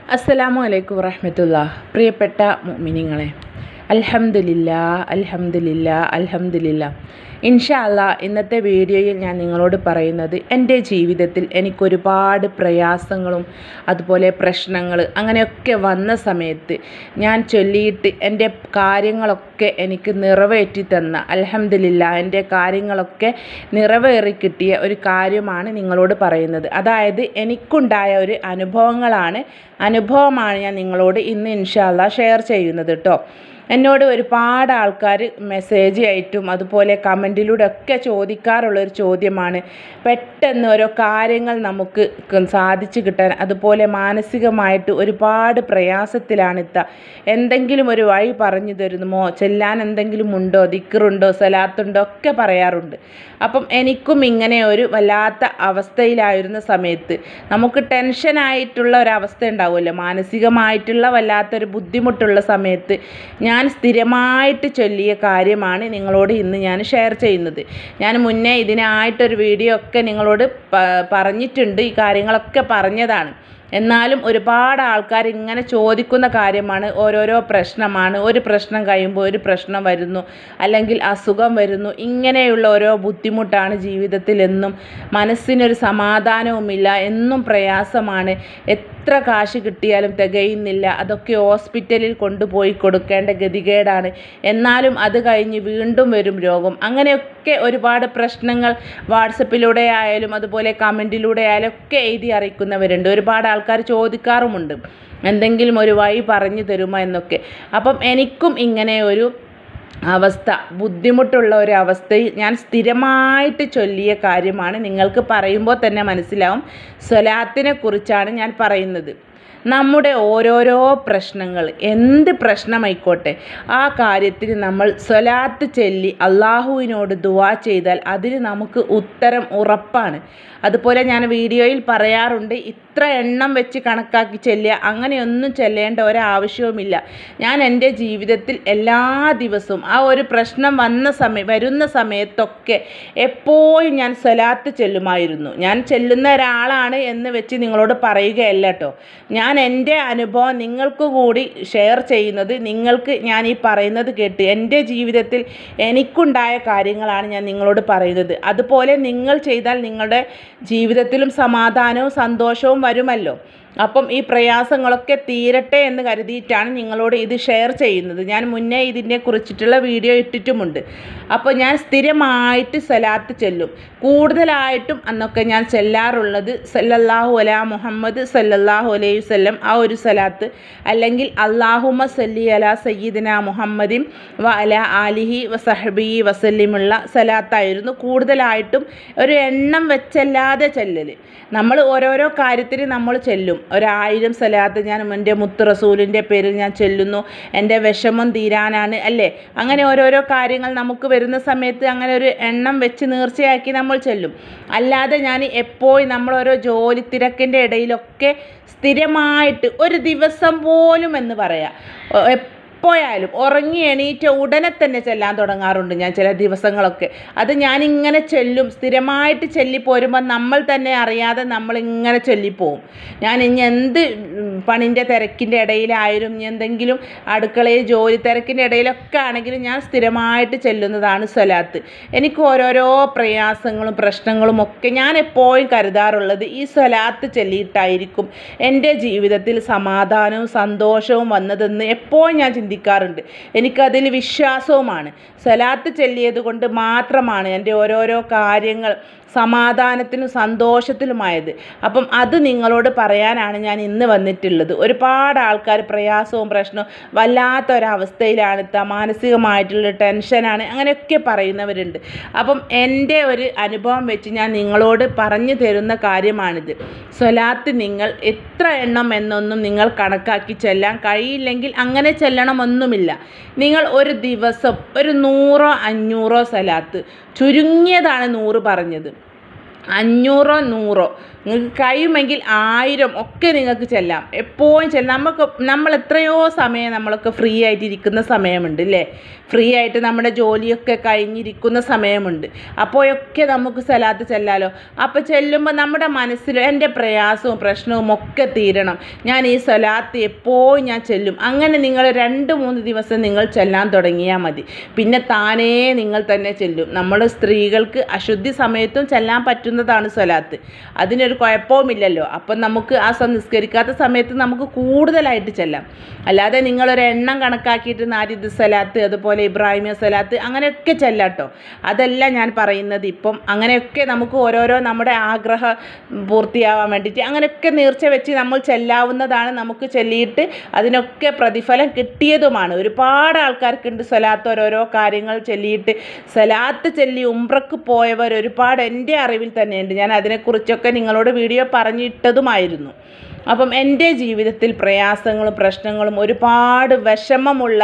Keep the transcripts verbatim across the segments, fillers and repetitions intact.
അസ്സലാമു അലൈക്കും വറഹ്മത്തുള്ളാഹി. പ്രിയപ്പെട്ട മുഅ്മിനീങ്ങളെ, അൽഹംദുലില്ലാ അൽഹംദുലില്ലാ അൽഹംദുലില്ലാ. ഇൻഷാ അല്ലാ ഇന്നത്തെ വീഡിയോയിൽ ഞാൻ നിങ്ങളോട് പറയുന്നത് എൻ്റെ ജീവിതത്തിൽ എനിക്കൊരുപാട് പ്രയാസങ്ങളും അതുപോലെ പ്രശ്നങ്ങൾ അങ്ങനെയൊക്കെ വന്ന സമയത്ത് ഞാൻ ചൊല്ലിയിട്ട് എൻ്റെ കാര്യങ്ങളൊക്കെ എനിക്ക് നിറവേറ്റി തന്ന, അൽഹംദുലില്ലാ എൻ്റെ കാര്യങ്ങളൊക്കെ നിറവേറി കിട്ടിയ ഒരു കാര്യമാണ് നിങ്ങളോട് പറയുന്നത്. അതായത് എനിക്കുണ്ടായ ഒരു അനുഭവങ്ങളാണ് അനുഭവമാണ് ഞാൻ നിങ്ങളോട് ഇന്ന് ഇൻഷാ അല്ലാ ഷെയർ ചെയ്യുന്നത് കേട്ടോ. എന്നോട് ഒരുപാട് ആൾക്കാർ മെസ്സേജ് ആയിട്ടും അതുപോലെ കമൻറ്റിലൂടെ ഒക്കെ ചോദിക്കാറുള്ളൊരു ചോദ്യമാണ്, പെട്ടെന്ന് ഓരോ കാര്യങ്ങൾ നമുക്ക് സാധിച്ചു കിട്ടാൻ, അതുപോലെ മാനസികമായിട്ട് ഒരുപാട് പ്രയാസത്തിലാണിത്ത, എന്തെങ്കിലും ഒരു വഴി പറഞ്ഞു തരുമോ, ചെല്ലാൻ എന്തെങ്കിലും ഉണ്ടോ, ദിക്റുണ്ടോ, സലാത്തുണ്ടോ ഒക്കെ പറയാറുണ്ട്. അപ്പം എനിക്കും ഇങ്ങനെ ഒരു വല്ലാത്ത അവസ്ഥയിലായിരുന്ന സമയത്ത് നമുക്ക് ടെൻഷനായിട്ടുള്ള ഒരവസ്ഥ ഉണ്ടാവുമല്ലോ, മാനസികമായിട്ടുള്ള വല്ലാത്തൊരു ബുദ്ധിമുട്ടുള്ള സമയത്ത് ഞാൻ സ്ഥിരമായിട്ട് ചൊല്ലിയ കാര്യമാണ് നിങ്ങളോട് ഇന്ന് ഞാൻ ഷെയർ ചെയ്യുന്നത്. ഞാൻ മുന്നേ ഇതിനായിട്ടൊരു വീഡിയോ ഒക്കെ നിങ്ങളോട് പറഞ്ഞിട്ടുണ്ട്, ഈ കാര്യങ്ങളൊക്കെ പറഞ്ഞതാണ്. എന്നാലും ഒരുപാട് ആൾക്കാർ ഇങ്ങനെ ചോദിക്കുന്ന കാര്യമാണ്, ഓരോരോ പ്രശ്നമാണ്, ഒരു പ്രശ്നം കഴിയുമ്പോൾ ഒരു പ്രശ്നം വരുന്നു, അല്ലെങ്കിൽ അസുഖം വരുന്നു, ഇങ്ങനെയുള്ള ഓരോ ബുദ്ധിമുട്ടാണ് ജീവിതത്തിൽ. എന്നും മനസ്സിനൊരു സമാധാനവുമില്ല, എന്നും പ്രയാസമാണ്, എത്ര കാശ് കിട്ടിയാലും തികയുന്നില്ല, അതൊക്കെ ഹോസ്പിറ്റലിൽ കൊണ്ടുപോയി കൊടുക്കേണ്ട ഗതികേടാണ്, എന്നാലും അത് കഴിഞ്ഞ് വീണ്ടും വരും രോഗം. അങ്ങനെയൊക്കെ ഒരുപാട് പ്രശ്നങ്ങൾ വാട്സപ്പിലൂടെ ആയാലും അതുപോലെ കമൻറ്റിലൂടെ ആയാലും ഒക്കെ എഴുതി അറിയിക്കുന്നവരുണ്ട്. ഒരുപാട് ആൾക്കാർ ചോദിക്കാറുമുണ്ട്, എന്തെങ്കിലും ഒരു വഴി പറഞ്ഞു തരുമോ എന്നൊക്കെ. അപ്പം എനിക്കും ഇങ്ങനെ ഒരു അവസ്ഥ, ബുദ്ധിമുട്ടുള്ള ഒരു അവസ്ഥയിൽ ഞാൻ സ്ഥിരമായിട്ട് ചൊല്ലിയ കാര്യമാണ്. നിങ്ങൾക്ക് പറയുമ്പോൾ തന്നെ മനസ്സിലാവും സ്വലാത്തിനെ കുറിച്ചാണ് ഞാൻ പറയുന്നത്. നമ്മുടെ ഓരോരോ പ്രശ്നങ്ങൾ, എന്ത് പ്രശ്നമായിക്കോട്ടെ, ആ കാര്യത്തിന് നമ്മൾ സ്വലാത്ത് ചൊല്ലി അള്ളാഹുവിനോട് ദുആ ചെയ്താൽ അതിന് നമുക്ക് ഉത്തരം ഉറപ്പാണ്. അതുപോലെ ഞാൻ വീഡിയോയിൽ പറയാറുണ്ട്, ഇത്ര എണ്ണം വെച്ച് കണക്കാക്കി ചെല്ലുക, അങ്ങനെയൊന്നും ചെല്ലേണ്ട ഒരാവശ്യവുമില്ല. ഞാൻ എൻ്റെ ജീവിതത്തിൽ എല്ലാ ദിവസവും ആ ഒരു പ്രശ്നം വന്ന സമയം വരുന്ന സമയത്തൊക്കെ എപ്പോഴും ഞാൻ സ്വലാത്ത് ചെല്ലുമായിരുന്നു. ഞാൻ ചെല്ലുന്ന ഒരാളാണ് എന്ന് വെച്ച് നിങ്ങളോട് പറയുകയല്ല കേട്ടോ. ഞാൻ എൻ്റെ അനുഭവം നിങ്ങൾക്ക് കൂടി ഷെയർ ചെയ്യുന്നത്, നിങ്ങൾക്ക് ഞാൻ ഈ പറയുന്നത് കേട്ട് എൻ്റെ ജീവിതത്തിൽ എനിക്കുണ്ടായ കാര്യങ്ങളാണ് ഞാൻ നിങ്ങളോട് പറയുന്നത്. അതുപോലെ നിങ്ങൾ ചെയ്താൽ നിങ്ങളുടെ ജീവിതത്തിലും സമാധാനവും സന്തോഷവും വരുമല്ലോ. അപ്പം ഈ പ്രയാസങ്ങളൊക്കെ തീരട്ടെ എന്ന് കരുതിയിട്ടാണ് നിങ്ങളോട് ഇത് ഷെയർ ചെയ്യുന്നത്. ഞാൻ മുന്നേ ഇതിനെ കുറിച്ചിട്ടുള്ള വീഡിയോ ഇട്ടിട്ടുമുണ്ട്. അപ്പോൾ ഞാൻ സ്ഥിരമായിട്ട് സലാത്ത് ചെല്ലും. കൂടുതലായിട്ടും അന്നൊക്കെ ഞാൻ ചെല്ലാറുള്ളത് സല്ലല്ലാഹു അലാ മുഹമ്മദ് സല്ലല്ലാഹു അലൈഹി വസല്ലം, ആ ഒരു സലാത്ത്, അല്ലെങ്കിൽ അല്ലാഹുമ്മ സല്ലി അലാ സയ്യിദിന മുഹമ്മദിൻ വ അലാ ആലിഹി വസഹബി വസല്ലിമുള്ള സലാത്തായിരുന്നു കൂടുതലായിട്ടും ഒരു എണ്ണം വെച്ചല്ലാതെ ചെല്ലൽ. നമ്മൾ ഓരോരോ കാര്യത്തിന് നമ്മൾ ചെല്ലും. ഒരായിരം സലാത്ത് ഞാൻ എൻ്റെ മുത്ത് റസൂലിൻ്റെ പേരിൽ ഞാൻ ചെല്ലുന്നു, എൻ്റെ വിഷമം തീരാനാണ് അല്ലേ. അങ്ങനെ ഓരോരോ കാര്യങ്ങൾ നമുക്ക് വരുന്ന സമയത്ത് അങ്ങനെ ഒരു എണ്ണം വെച്ച് നേർച്ചയാക്കി നമ്മൾ ചെല്ലും. അല്ലാതെ ഞാൻ എപ്പോഴും നമ്മൾ ഓരോ ജോലി തിരക്കിൻ്റെ ഇടയിലൊക്കെ സ്ഥിരമായിട്ട് ഒരു ദിവസം പോലും എന്ന് പറയാം, എപ്പോഴായാലും ഉറങ്ങി എണീറ്റ ഉടനെ തന്നെ ചെല്ലാൻ തുടങ്ങാറുണ്ട് ഞാൻ ചില ദിവസങ്ങളൊക്കെ. അത് ഞാനിങ്ങനെ ചെല്ലും, സ്ഥിരമായിട്ട് ചൊല്ലിപ്പോരുമ്പോൾ നമ്മൾ തന്നെ അറിയാതെ നമ്മളിങ്ങനെ ചൊല്ലിപ്പോവും. ഞാൻ ഇനി എന്ത് പണിൻ്റെ തിരക്കിൻ്റെ ഇടയിലായാലും, ഇനി എന്തെങ്കിലും അടുക്കളയിൽ ജോലി തിരക്കിൻ്റെ ഇടയിലൊക്കെ ആണെങ്കിലും ഞാൻ സ്ഥിരമായിട്ട് ചെല്ലുന്നതാണ് സ്വലാത്ത്. എനിക്ക് ഓരോരോ പ്രയാസങ്ങളും പ്രശ്നങ്ങളും ഒക്കെ ഞാൻ എപ്പോഴും കരുതാറുള്ളത് ഈ സ്വലാത്ത് ചൊല്ലിയിട്ടായിരിക്കും എൻ്റെ ജീവിതത്തിൽ സമാധാനവും സന്തോഷവും വന്നതെന്ന് എപ്പോഴും ഞാൻ ചിന്തിക്കാറുണ്ട്. എനിക്കതിൽ വിശ്വാസവുമാണ്. സ്വലാത്ത് ചൊല്ലിയത് കൊണ്ട് മാത്രമാണ് എൻ്റെ ഓരോരോ കാര്യങ്ങൾ സമാധാനത്തിനും സന്തോഷത്തിലുമായത്. അപ്പം അത് നിങ്ങളോട് പറയാനാണ് ഞാൻ ഇന്ന് വന്നിട്ടുള്ളത്. ഒരുപാട് ആൾക്കാർ പ്രയാസവും പ്രശ്നവും വല്ലാത്തൊരവസ്ഥയിലാണ്, മാനസികമായിട്ടുള്ള ടെൻഷനാണ്, അങ്ങനെയൊക്കെ പറയുന്നവരുണ്ട്. അപ്പം എൻ്റെ ഒരു അനുഭവം വെച്ച് ഞാൻ നിങ്ങളോട് പറഞ്ഞു തരുന്ന കാര്യമാണിത്. സ്വലാത്ത് നിങ്ങൾ എത്ര എണ്ണം എന്നൊന്നും നിങ്ങൾ കണക്കാക്കി ചെല്ലാൻ കഴിയില്ലെങ്കിൽ അങ്ങനെ ചെല്ലണമൊന്നുമില്ല. നിങ്ങൾ ഒരു ദിവസം ഒരു നൂറോ അഞ്ഞൂറോ സ്വലാത്ത്, ചുരുങ്ങിയതാണ് നൂറ് പറഞ്ഞത്, അഞ്ഞൂറോ നൂറോ നിങ്ങൾക്ക് കഴിയുമെങ്കിൽ ആയിരം ഒക്കെ നിങ്ങൾക്ക് ചെല്ലാം. എപ്പോഴും ചെല്ലാം. നമുക്ക് നമ്മൾ എത്രയോ സമയം നമ്മളൊക്കെ ഫ്രീ ആയിട്ട് ഇരിക്കുന്ന സമയമുണ്ട് അല്ലേ? ഫ്രീ ആയിട്ട് നമ്മുടെ ജോലിയൊക്കെ കഴിഞ്ഞിരിക്കുന്ന സമയമുണ്ട്. അപ്പോഴൊക്കെ നമുക്ക് സ്വലാത്ത് ചെല്ലാലോ. അപ്പോൾ ചെല്ലുമ്പോൾ നമ്മുടെ മനസ്സിൽ എൻ്റെ പ്രയാസവും പ്രശ്നവും ഒക്കെ തീരണം, ഞാൻ ഈ സ്വലാത്ത് എപ്പോഴും ഞാൻ ചെല്ലും. അങ്ങനെ നിങ്ങൾ രണ്ട് മൂന്ന് ദിവസം നിങ്ങൾ ചെല്ലാൻ തുടങ്ങിയാൽ മതി. പിന്നെ താനേ നിങ്ങൾ തന്നെ ചെല്ലും. നമ്മൾ സ്ത്രീകൾക്ക് അശുദ്ധി സമയത്തും ചെല്ലാൻ പറ്റുന്നതാണ് സ്വലാത്ത്. അതിനൊരു കുഴപ്പവുമില്ലല്ലോ. അപ്പം നമുക്ക് ആ നിസ്കരിക്കാത്ത സമയത്ത് നമുക്ക് കൂടുതലായിട്ട് ചെല്ലാം. അല്ലാതെ നിങ്ങളൊരു എണ്ണം കണക്കാക്കിയിട്ട് നാരിദ് സ്വലാത്ത് അതുപോലെ ഇബ്രാഹിമിയ സ്വലാത്ത് അങ്ങനെയൊക്കെ ചെല്ലാട്ടോ. അതല്ല ഞാൻ പറയുന്നത്. ഇപ്പം അങ്ങനെയൊക്കെ നമുക്ക് ഓരോരോ നമ്മുടെ ആഗ്രഹം പൂർത്തിയാവാൻ വേണ്ടിയിട്ട് അങ്ങനെയൊക്കെ നേർച്ച വെച്ച് നമ്മൾ ചെല്ലാവുന്നതാണ്. നമുക്ക് ചൊല്ലിയിട്ട് അതിനൊക്കെ പ്രതിഫലം കിട്ടിയതുമാണ്. ഒരുപാട് ആൾക്കാർക്കുണ്ട് സ്വലാത്ത് ഓരോരോ കാര്യങ്ങൾ ചൊല്ലിയിട്ട് സ്വലാത്ത് ചൊല്ലി ഉംറക്ക് പോയവർ ഒരുപാട് എൻ്റെ അറിവിൽ തന്നെയുണ്ട്. ഞാൻ അതിനെക്കുറിച്ചൊക്കെ നിങ്ങളോട് വീഡിയോ പറഞ്ഞിട്ടതുമായിരുന്നു. അപ്പം എൻ്റെ ജീവിതത്തിൽ പ്രയാസങ്ങളും പ്രശ്നങ്ങളും ഒരുപാട് വിഷമമുള്ള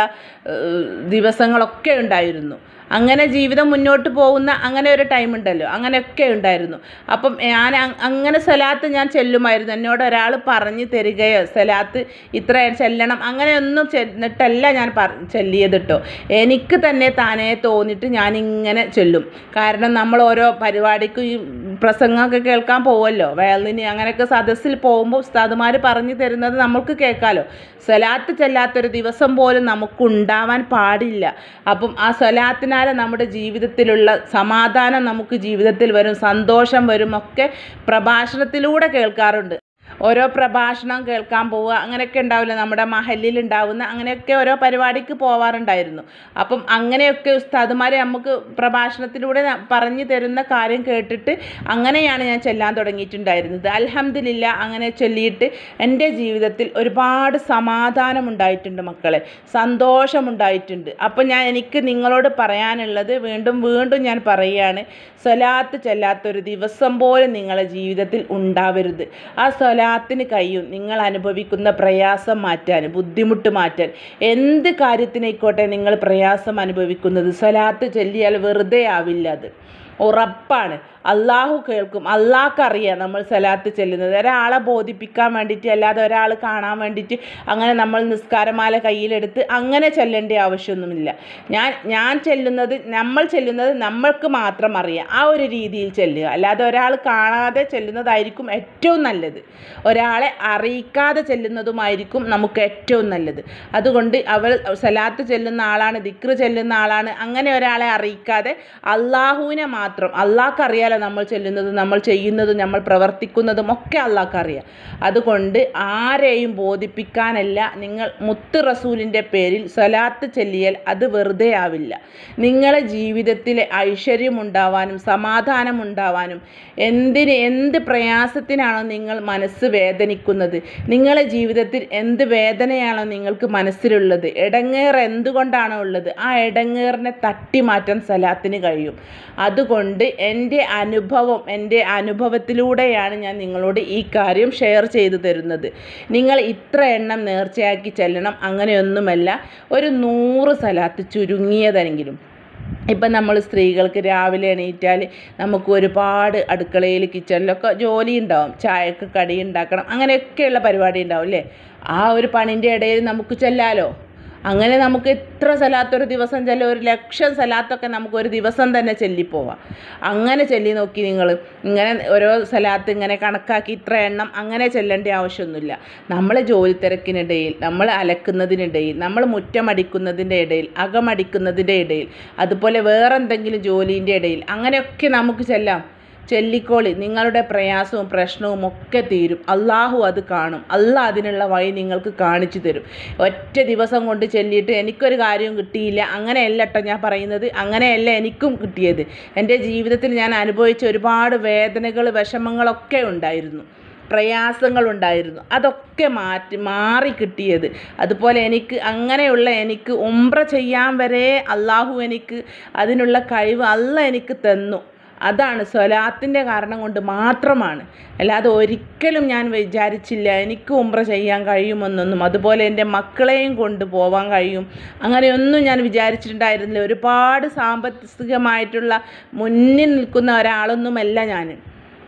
ദിവസങ്ങളൊക്കെ ഉണ്ടായിരുന്നു. അങ്ങനെ ജീവിതം മുന്നോട്ട് പോകുന്ന അങ്ങനെ ഒരു ടൈം ഉണ്ടല്ലോ, അങ്ങനെയൊക്കെ ഉണ്ടായിരുന്നു. അപ്പം ഞാൻ അങ്ങനെ സ്വലാത്ത് ഞാൻ ചെല്ലുമായിരുന്നു. എന്നോട് ഒരാൾ പറഞ്ഞു തരികയോ സ്വലാത്ത് ഇത്ര ചെല്ലണം അങ്ങനെയൊന്നും ചെന്നിട്ടല്ല ഞാൻ പറ ചെല്ലിയത് കേട്ടോ. എനിക്ക് തന്നെ താനേ തോന്നിയിട്ട് ഞാനിങ്ങനെ ചെല്ലും. കാരണം നമ്മൾ ഓരോ പരിപാടിക്ക് ഈ പ്രസംഗമൊക്കെ കേൾക്കാൻ പോകുമല്ലോ, വയലിന് അങ്ങനെയൊക്കെ സദസ്സിൽ പോകുമ്പോൾ ഉസ്താദുമാർ പറഞ്ഞു തരുന്നത് നമുക്ക് കേൾക്കാമല്ലോ. സ്വലാത്ത് ചെല്ലാത്തൊരു ദിവസം പോലും നമുക്കുണ്ടാവാൻ പാടില്ല. അപ്പം ആ സ്വലാത്തിനാൽ നമ്മുടെ ജീവിതത്തിലുള്ള സമാധാനം നമുക്ക് ജീവിതത്തിൽ വരും, സന്തോഷം വരും ഒക്കെ പ്രഭാഷണത്തിലൂടെ കേൾക്കാറുണ്ട്. ഓരോ പ്രഭാഷണം കേൾക്കാൻ പോവുക അങ്ങനെയൊക്കെ ഉണ്ടാവില്ല, നമ്മുടെ മഹല്ലിൽ ഉണ്ടാവുന്ന അങ്ങനെയൊക്കെ ഓരോ പരിപാടിക്ക് പോവാറുണ്ടായിരുന്നു. അപ്പം അങ്ങനെയൊക്കെ ഉസ്താദുമാരെ നമുക്ക് പ്രഭാഷണത്തിലൂടെ പറഞ്ഞു തരുന്ന കാര്യം കേട്ടിട്ട് അങ്ങനെയാണ് ഞാൻ ചെല്ലാൻ തുടങ്ങിയിട്ടുണ്ടായിരുന്നത്. അൽഹംദുലില്ലാ അങ്ങനെ ചൊല്ലിയിട്ട് എൻ്റെ ജീവിതത്തിൽ ഒരുപാട് സമാധാനം ഉണ്ടായിട്ടുണ്ട് മക്കളെ, സന്തോഷമുണ്ടായിട്ടുണ്ട്. അപ്പം ഞാൻ എനിക്ക് നിങ്ങളോട് പറയാനുള്ളത് വീണ്ടും വീണ്ടും ഞാൻ പറയുകയാണ്, സ്വലാത്ത് ചെല്ലാത്തൊരു ദിവസം പോലും നിങ്ങളുടെ ജീവിതത്തിൽ ഉണ്ടാവരുത്. ആ സ്വലാത്തിന് കഴിയും നിങ്ങൾ അനുഭവിക്കുന്ന പ്രയാസം മാറ്റാൻ, ബുദ്ധിമുട്ട് മാറ്റാൻ. എന്ത് കാര്യത്തിനായിക്കോട്ടെ നിങ്ങൾ പ്രയാസം അനുഭവിക്കുന്നത് സ്വലാത്ത് ചൊല്ലിയാൽ വെറുതെ ആവില്ല. അത് ഉറപ്പാണ്. അള്ളാഹു കേൾക്കും. അള്ളാഹ്ക്കറിയാം നമ്മൾ സ്വലാത്ത് ചെല്ലുന്നത്. ഒരാളെ ബോധിപ്പിക്കാൻ വേണ്ടിയിട്ട് അല്ലാതെ ഒരാൾ കാണാൻ വേണ്ടിയിട്ട് അങ്ങനെ നമ്മൾ നിസ്കാരമാല കയ്യിലെടുത്ത് അങ്ങനെ ചെല്ലേണ്ട ആവശ്യമൊന്നുമില്ല. ഞാൻ ഞാൻ ചെല്ലുന്നത് നമ്മൾ ചെല്ലുന്നത് നമ്മൾക്ക് മാത്രം അറിയാം. ആ ഒരു രീതിയിൽ ചെല്ലുക. അല്ലാതെ ഒരാൾ കാണാതെ ചെല്ലുന്നതായിരിക്കും ഏറ്റവും നല്ലത്. ഒരാളെ അറിയിക്കാതെ ചെല്ലുന്നതുമായിരിക്കും നമുക്ക് ഏറ്റവും നല്ലത്. അതുകൊണ്ട് അവൾ സ്വലാത്ത് ചെല്ലുന്ന ആളാണ്, ദിക്ർ ചെല്ലുന്ന ആളാണ്, അങ്ങനെ ഒരാളെ അറിയിക്കാതെ അള്ളാഹുവിനെ മാത്രം, അള്ളാഹ്ക്കറിയാം നമ്മൾ ചെല്ലുന്നതും നമ്മൾ ചെയ്യുന്നതും നമ്മൾ പ്രവർത്തിക്കുന്നതും ഒക്കെ അള്ളാഹ്ക്കറിയാം. അതുകൊണ്ട് ആരെയും ബോധിപ്പിക്കാനല്ല, നിങ്ങൾ മുത്ത് റസൂലിൻ്റെ പേരിൽ സ്വലാത്ത് ചൊല്ലിയാൽ അത് വെറുതെ ആവില്ല. നിങ്ങളെ ജീവിതത്തിലെ ഐശ്വര്യമുണ്ടാവാനും സമാധാനമുണ്ടാവാനും, എന്തിന് എന്ത് പ്രയാസത്തിനാണോ നിങ്ങൾ മനസ്സ് വേദനിക്കുന്നത്, നിങ്ങളെ ജീവിതത്തിൽ എന്ത് വേദനയാണോ നിങ്ങൾക്ക് മനസ്സിലുള്ളത്, ഇടങ്ങേറ് എന്തുകൊണ്ടാണോ ഉള്ളത്, ആ ഇടങ്ങേറിനെ തട്ടി മാറ്റാൻ സ്വലാത്തിന് കഴിയും. അതുകൊണ്ട് എൻ്റെ അനുഭവം എൻ്റെ അനുഭവത്തിലൂടെയാണ് ഞാൻ നിങ്ങളോട് ഈ കാര്യം ഷെയർ ചെയ്തു തരുന്നത്. നിങ്ങൾ ഇത്ര എണ്ണം നേർച്ചയാക്കി ചെല്ലണം അങ്ങനെയൊന്നുമല്ല. ഒരു നൂറ് സ്വലാത്ത് ചുരുങ്ങിയതെങ്കിലും. ഇപ്പം നമ്മൾ സ്ത്രീകൾക്ക് രാവിലെ എണീറ്റാൽ നമുക്ക് ഒരുപാട് അടുക്കളയിൽ കിച്ചണിലൊക്കെ ജോലി ഉണ്ടാവും, ചായക്ക് കടി ഉണ്ടാക്കണം, അങ്ങനെയൊക്കെയുള്ള പരിപാടി ഉണ്ടാവും അല്ലേ? ആ ഒരു പണിൻ്റെ ഇടയിൽ നമുക്ക് ചെല്ലാലോ. അങ്ങനെ നമുക്ക് എത്ര സലാത്ത് ഒരു ദിവസം ചെല്ലും, ഒരു ലക്ഷം സലാത്തൊക്കെ നമുക്ക് ഒരു ദിവസം തന്നെ ചൊല്ലിപ്പോവാം. അങ്ങനെ ചൊല്ലി നോക്കി നിങ്ങൾ. ഇങ്ങനെ ഓരോ സലാത്ത് ഇങ്ങനെ കണക്കാക്കി ഇത്ര എണ്ണം അങ്ങനെ ചെല്ലേണ്ട ആവശ്യമൊന്നുമില്ല. നമ്മൾ ജോലി തിരക്കിനിടയിൽ, നമ്മൾ അലക്കുന്നതിനിടയിൽ, നമ്മൾ മുറ്റമടിക്കുന്നതിൻ്റെ ഇടയിൽ, അകമടിക്കുന്നതിൻ്റെ ഇടയിൽ, അതുപോലെ വേറെന്തെങ്കിലും ജോലീൻ്റെ ഇടയിൽ അങ്ങനെയൊക്കെ നമുക്ക് ചെല്ലാം. ചൊല്ലിക്കോളി. നിങ്ങളുടെ പ്രയാസവും പ്രശ്നവും ഒക്കെ തീരും. അള്ളാഹു അത് കാണും. അള്ളാഹ് അതിനുള്ള വഴി നിങ്ങൾക്ക് കാണിച്ചു തരും. ഒറ്റ ദിവസം കൊണ്ട് ചൊല്ലിയിട്ട് എനിക്കൊരു കാര്യവും കിട്ടിയില്ല അങ്ങനെയല്ല കേട്ടോ ഞാൻ പറയുന്നത്. അങ്ങനെയല്ല എനിക്കും കിട്ടിയത്. എൻ്റെ ജീവിതത്തിൽ ഞാൻ അനുഭവിച്ച ഒരുപാട് വേദനകൾ വിഷമങ്ങളൊക്കെ ഉണ്ടായിരുന്നു, പ്രയാസങ്ങളുണ്ടായിരുന്നു. അതൊക്കെ മാറ്റി മാറി കിട്ടിയത്. അതുപോലെ എനിക്ക് അങ്ങനെയുള്ള എനിക്ക് ഉംറ ചെയ്യാൻ വരെ അള്ളാഹു എനിക്ക് അതിനുള്ള കഴിവ് അള്ളാഹ് എനിക്ക് തന്നു. അതാണ് സ്വലാത്തിൻ്റെ കാരണം കൊണ്ട് മാത്രമാണ്. അല്ലാതെ ഒരിക്കലും ഞാൻ വിചാരിച്ചില്ല എനിക്ക് ഉംറ ചെയ്യാൻ കഴിയുമെന്നൊന്നും, അതുപോലെ എൻ്റെ മക്കളെയും കൊണ്ട് പോവാൻ കഴിയും അങ്ങനെയൊന്നും ഞാൻ വിചാരിച്ചിട്ടുണ്ടായിരുന്നില്ല. ഒരുപാട് സാമ്പത്തികമായിട്ടുള്ള മുന്നിൽ നിൽക്കുന്ന ഒരാളൊന്നുമല്ല ഞാൻ.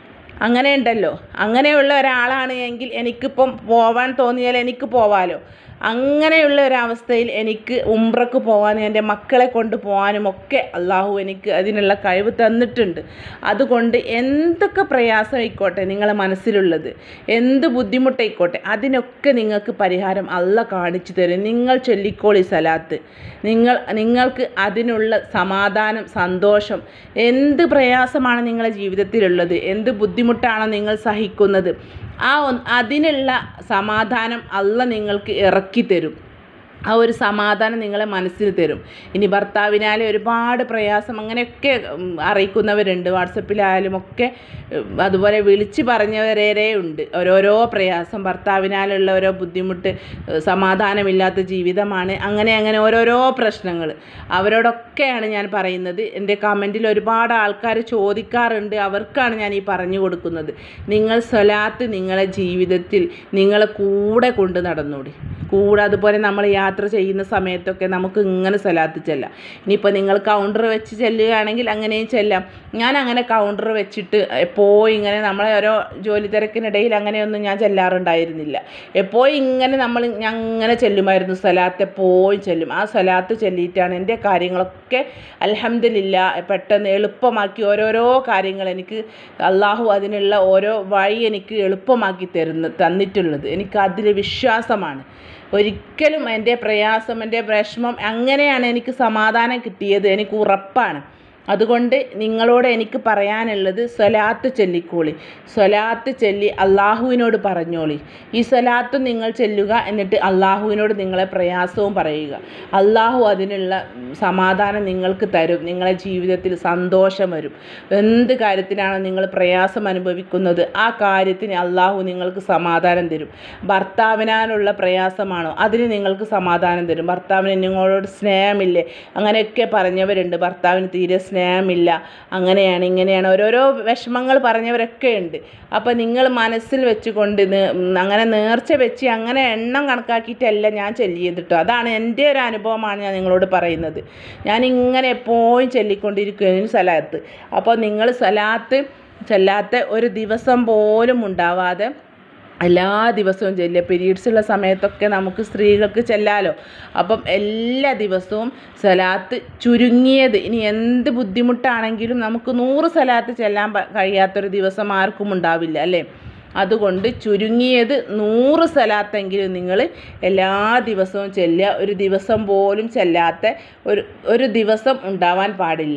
അങ്ങനെ ഉണ്ടല്ലോ. അങ്ങനെയുള്ള ഒരാളാണ് എങ്കിൽ എനിക്കിപ്പം പോവാൻ തോന്നിയാൽ എനിക്ക് പോവാമല്ലോ. അങ്ങനെയുള്ള ഒരവസ്ഥയിൽ എനിക്ക് ഉംറക്ക് പോകാനും എൻ്റെ മക്കളെ കൊണ്ട് പോകാനും ഒക്കെ അള്ളാഹു എനിക്ക് അതിനുള്ള കഴിവ് തന്നിട്ടുണ്ട്. അതുകൊണ്ട് എന്തൊക്കെ പ്രയാസമായിക്കോട്ടെ നിങ്ങളെ മനസ്സിലുള്ളത്, എന്ത് ബുദ്ധിമുട്ടായിക്കോട്ടെ, അതിനൊക്കെ നിങ്ങൾക്ക് പരിഹാരം അള്ളാഹ് കാണിച്ചു തരും. നിങ്ങൾ ചൊല്ലിക്കോളി സലാത്ത്. നിങ്ങൾ നിങ്ങൾക്ക് അതിനുള്ള സമാധാനം, സന്തോഷം, എന്ത് പ്രയാസമാണ് നിങ്ങളുടെ ജീവിതത്തിലുള്ളത്, എന്ത് ബുദ്ധിമുട്ടാണോ നിങ്ങൾ സഹിക്കുന്നത്, ആ അതിനുള്ള സമാധാനം അള്ളാഹ് നിങ്ങൾക്ക് ഇറക്കി തരും. ആ ഒരു സമാധാനം നിങ്ങളെ മനസ്സിൽ തരും. ഇനി ഭർത്താവിനാലെ ഒരുപാട് പ്രയാസം അങ്ങനെയൊക്കെ അറിയിക്കുന്നവരുണ്ട്, വാട്സപ്പിലായാലും ഒക്കെ അതുപോലെ വിളിച്ച് പറഞ്ഞവരേ ഉണ്ട്. ഓരോരോ പ്രയാസം, ഭർത്താവിനാലുള്ള ഓരോ ബുദ്ധിമുട്ട്, സമാധാനമില്ലാത്ത ജീവിതമാണ്, അങ്ങനെ അങ്ങനെ ഓരോരോ പ്രശ്നങ്ങൾ. അവരോടൊക്കെയാണ് ഞാൻ പറയുന്നത്. എൻ്റെ കമൻറ്റിൽ ഒരുപാട് ആൾക്കാർ ചോദിക്കാറുണ്ട്, അവർക്കാണ് ഞാൻ ഈ പറഞ്ഞു കൊടുക്കുന്നത്. നിങ്ങൾ സ്വലാത്ത് നിങ്ങളെ ജീവിതത്തിൽ നിങ്ങളെ കൂടെ കൊണ്ട് നടന്നൂടി. കൂടെ അതുപോലെ നമ്മൾ യാത്ര ചെയ്യുന്ന സമയത്തൊക്കെ നമുക്ക് ഇങ്ങനെ സ്വലാത്ത് ചെല്ലാം. ഇനിയിപ്പോൾ നിങ്ങൾ കൗണ്ടർ വെച്ച് ചെല്ലുകയാണെങ്കിൽ അങ്ങനെയും ചെല്ലാം. ഞാൻ അങ്ങനെ കൗണ്ടർ വെച്ചിട്ട് എപ്പോഴും ഇങ്ങനെ നമ്മളെ ഓരോ ജോലി തിരക്കിനിടയിൽ അങ്ങനെയൊന്നും ഞാൻ ചെല്ലാറുണ്ടായിരുന്നില്ല. എപ്പോഴും ഇങ്ങനെ നമ്മൾ ഞാൻ അങ്ങനെ ചെല്ലുമായിരുന്നു, സ്വലാത്ത് എപ്പോഴും ചെല്ലും. ആ സ്വലാത്ത് ചൊല്ലിയിട്ടാണ് എൻ്റെ കാര്യങ്ങളൊക്കെ അൽഹംദുലില്ലാഹ് പെട്ടെന്ന് എളുപ്പമാക്കി ഓരോരോ കാര്യങ്ങൾ എനിക്ക് അള്ളാഹു അതിനുള്ള ഓരോ വഴി എനിക്ക് എളുപ്പമാക്കി തരുന്ന തന്നിട്ടുള്ളത്. എനിക്ക് അതിൽ വിശ്വാസമാണ്. ഒരിക്കലും എൻ്റെ പ്രയാസം, എൻ്റെ വിഷമം അങ്ങനെയാണ് എനിക്ക് സമാധാനം കിട്ടിയത്, എനിക്ക് ഉറപ്പാണ്. അതുകൊണ്ട് നിങ്ങളോട് എനിക്ക് പറയാനുള്ളത് സ്വലാത്ത് ചൊല്ലിക്കോളി. സ്വലാത്ത് ചൊല്ലി അള്ളാഹുവിനോട് പറഞ്ഞോളി. ഈ സ്വലാത്ത് നിങ്ങൾ ചൊല്ലുക, എന്നിട്ട് അള്ളാഹുവിനോട് നിങ്ങളെ പ്രയാസവും പറയുക. അള്ളാഹു അതിനുള്ള സമാധാനം നിങ്ങൾക്ക് തരും. നിങ്ങളെ ജീവിതത്തിൽ സന്തോഷം വരും. എന്ത് കാര്യത്തിനാണോ നിങ്ങൾ പ്രയാസം അനുഭവിക്കുന്നത് ആ കാര്യത്തിന് അള്ളാഹു നിങ്ങൾക്ക് സമാധാനം തരും. ഭർത്താവിനാലുള്ള പ്രയാസമാണോ അതിന് നിങ്ങൾക്ക് സമാധാനം തരും. ഭർത്താവിന് നിങ്ങളോട് സ്നേഹമില്ലേ അങ്ങനെയൊക്കെ പറഞ്ഞവരുണ്ട്. ഭർത്താവിന് തീരെ സ്നേഹമില്ല, അങ്ങനെയാണ് ഇങ്ങനെയാണ് ഓരോരോ വിഷമങ്ങൾ പറഞ്ഞവരൊക്കെ ഉണ്ട്. അപ്പോൾ നിങ്ങൾ മനസ്സിൽ വെച്ചുകൊണ്ട് അങ്ങനെ നേർച്ച വെച്ച് അങ്ങനെ എണ്ണം കണക്കാക്കിയിട്ടല്ല ഞാൻ ചൊല്ലിയത്. അതാണ് എൻ്റെ ഒരു അനുഭവമാണ് ഞാൻ നിങ്ങളോട് പറയുന്നത്. ഞാൻ ഇങ്ങനെ എപ്പോഴും ചൊല്ലിക്കൊണ്ടിരിക്കുകയാണ് സലാത്ത്. അപ്പോൾ നിങ്ങൾ സലാത്ത് ചൊല്ലാത്ത ഒരു ദിവസം പോലും ഉണ്ടാവാതെ എല്ലാ ദിവസവും ചെല്ലുക. പീരീഡ്സ് ഉള്ള സമയത്തൊക്കെ നമുക്ക് സ്ത്രീകൾക്ക് ചെല്ലാലോ. അപ്പം എല്ലാ ദിവസവും സലാത്ത് ചുരുങ്ങിയത്, ഇനി എന്ത് ബുദ്ധിമുട്ടാണെങ്കിലും നമുക്ക് നൂറ് സലാത്ത് ചെല്ലാൻ കഴിയാത്തൊരു ദിവസം ആർക്കും ഉണ്ടാവില്ല അല്ലേ. അതുകൊണ്ട് ചുരുങ്ങിയത് നൂറ് സലാത്തെങ്കിലും നിങ്ങൾ എല്ലാ ദിവസവും ചെല്ലുക. ഒരു ദിവസം പോലും ചെല്ലാത്ത ഒരു ഒരു ദിവസം ഉണ്ടാവാൻ പാടില്ല.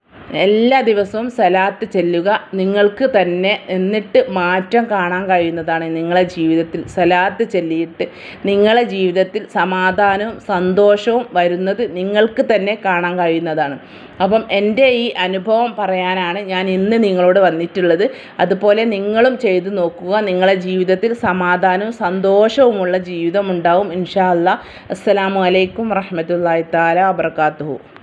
എല്ലാ ദിവസവും സലാത്ത് ചെല്ലുക. നിങ്ങൾക്ക് തന്നെ എന്നിട്ട് മാറ്റം കാണാൻ കഴിയുന്നതാണ്. നിങ്ങളെ ജീവിതത്തിൽ സലാത്ത് ചൊല്ലിയിട്ട് നിങ്ങളെ ജീവിതത്തിൽ സമാധാനവും സന്തോഷവും വരുന്നത് നിങ്ങൾക്ക് തന്നെ കാണാൻ കഴിയുന്നതാണ്. അപ്പം എൻ്റെ ഈ അനുഭവം പറയാനാണ് ഞാൻ ഇന്ന് നിങ്ങളോട് വന്നിട്ടുള്ളത്. അതുപോലെ നിങ്ങളും ചെയ്തു നോക്കുക. നിങ്ങളെ ജീവിതത്തിൽ സമാധാനവും സന്തോഷവുമുള്ള ജീവിതം ഉണ്ടാവും ഇൻഷാ അല്ലാഹ്. അസ്സലാമു അലൈക്കും വറഹ്മത്തുള്ളാഹി തആല വബറകാതുഹു.